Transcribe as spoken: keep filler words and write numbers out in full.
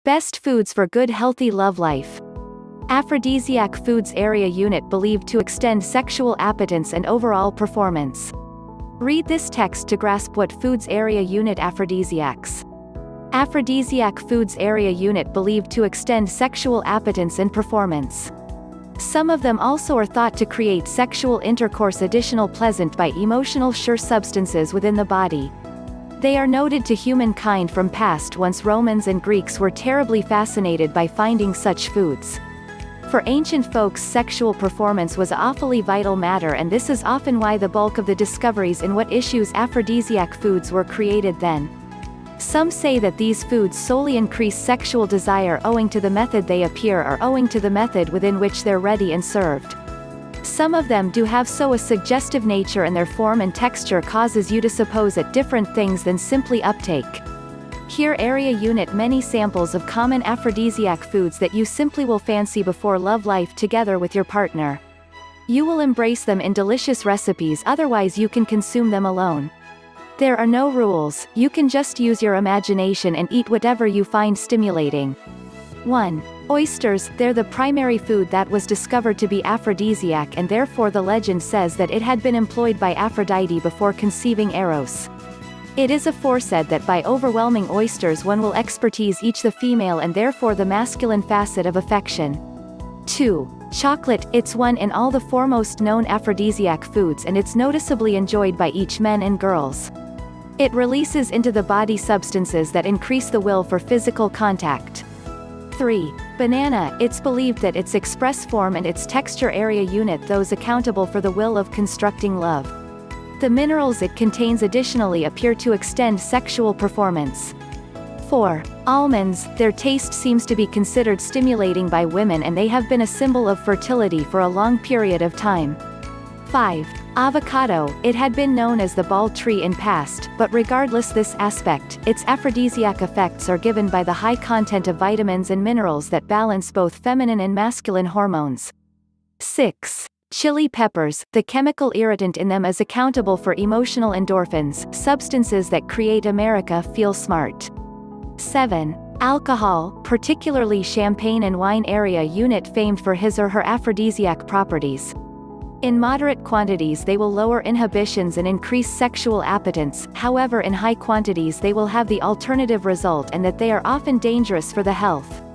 Best foods for good healthy love life. Aphrodisiac foods area unit believed to extend sexual appetence and overall performance. Read this text to grasp what foods area unit aphrodisiacs. Aphrodisiac foods area unit believed to extend sexual appetence and performance. Some of them also are thought to create sexual intercourse additional pleasant by emotional sure substances within the body. They are noted to humankind from past once Romans and Greeks were terribly fascinated by finding such foods. For ancient folks sexual performance was a awfully vital matter, and this is often why the bulk of the discoveries in what issues aphrodisiac foods were created then. Some say that these foods solely increase sexual desire owing to the method they appear or owing to the method within which they're ready and served. Some of them do have so a suggestive nature, and their form and texture causes you to suppose at different things than simply uptake. Here area unit many samples of common aphrodisiac foods that you simply will fancy before love life together with your partner. You will embrace them in delicious recipes, otherwise you can consume them alone. There are no rules, you can just use your imagination and eat whatever you find stimulating. one. Oysters. They're the primary food that was discovered to be aphrodisiac, and therefore the legend says that it had been employed by Aphrodite before conceiving Eros. It is aforesaid that by overwhelming oysters one will expertise each the female and therefore the masculine facet of affection. two. Chocolate. It's one in all the foremost known aphrodisiac foods, and it's noticeably enjoyed by each men and girls. It releases into the body substances that increase the will for physical contact. three. Banana. It's believed that its express form and its texture area unit those accountable for the will of constructing love. The minerals it contains additionally appear to extend sexual performance. four. Almonds. Their taste seems to be considered stimulating by women, and they have been a symbol of fertility for a long period of time. five. Avocado. It had been known as the ball tree in past, but regardless this aspect, its aphrodisiac effects are given by the high content of vitamins and minerals that balance both feminine and masculine hormones. six. Chili peppers. The chemical irritant in them is accountable for emotional endorphins, substances that create America feel smart. seven. Alcohol, particularly champagne and wine area unit famed for his or her aphrodisiac properties. In moderate quantities they will lower inhibitions and increase sexual appetence, however in high quantities they will have the alternative result, and that they are often dangerous for the health.